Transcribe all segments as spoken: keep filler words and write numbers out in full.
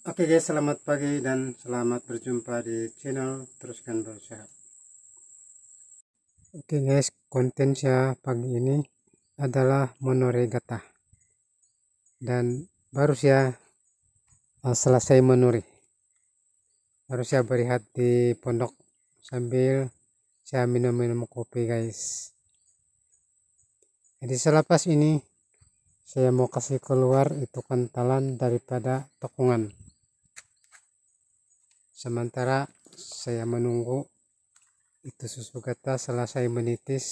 Oke guys, selamat pagi dan selamat berjumpa di channel Teruskan Berusaha. Oke guys, konten saya pagi ini adalah monorigata. Dan baru saya uh, selesai menuri. Baru saya berehat di pondok sambil saya minum-minum kopi guys. Jadi selepas ini saya mau kasih keluar itu kantalan daripada tokongan. Sementara saya menunggu itu susu gata selesai menitis,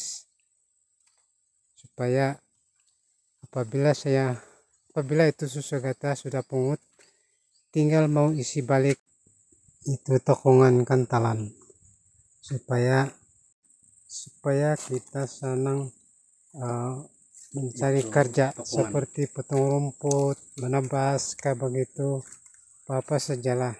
supaya apabila saya apabila itu susu gata sudah pungut, tinggal mau isi balik itu tokongan kantalan, supaya supaya kita senang uh, mencari itu, kerja tokongan. Seperti potong rumput, menebas kayak begitu, apa-apa sajalah.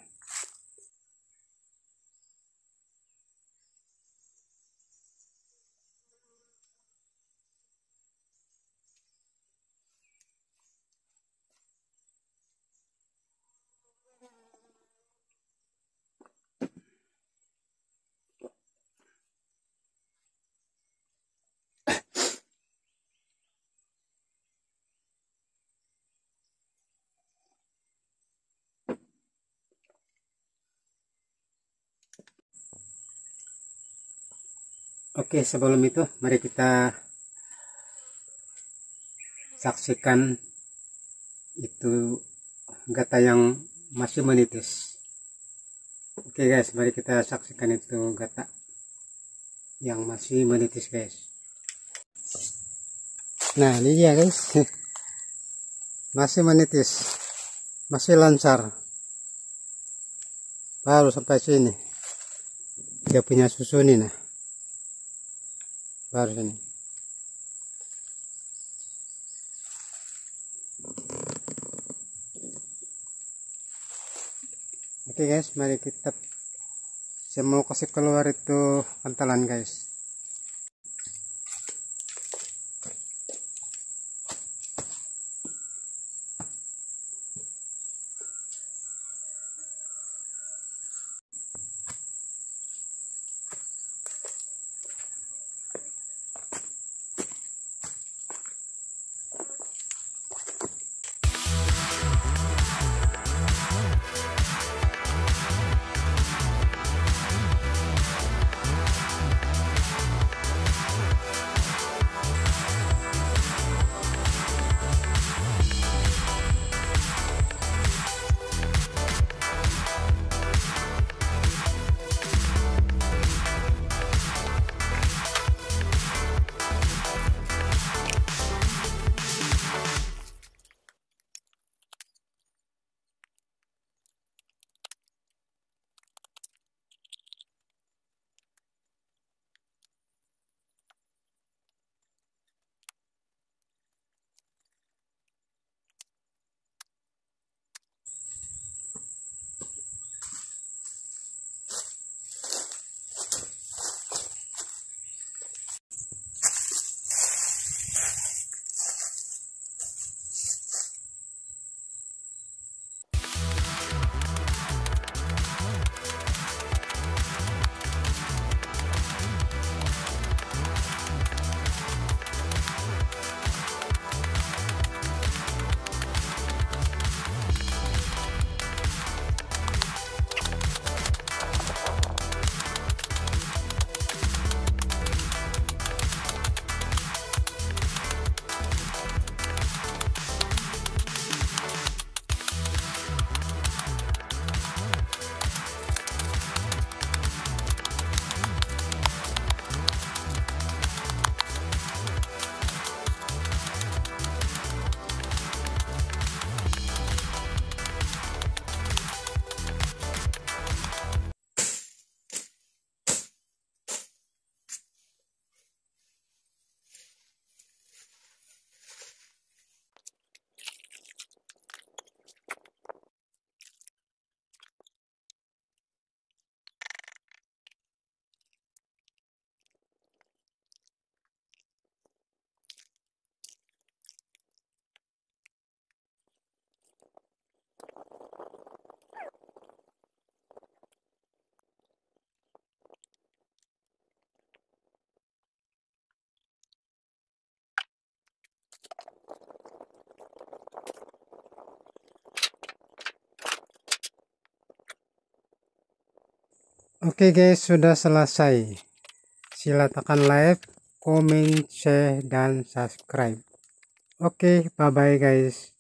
Oke, sebelum itu mari kita saksikan itu gata yang masih menitis. Oke guys, mari kita saksikan itu gata yang masih menitis guys. Nah ini dia guys, masih menitis, masih lancar, baru sampai sini dia punya susu ini. Nah baru sini. Oke guys, mari kita, saya mau kasih keluar itu kantalan guys. Oke guys, sudah selesai. Sila tekan like, comment, share, dan subscribe. Oke, bye bye guys.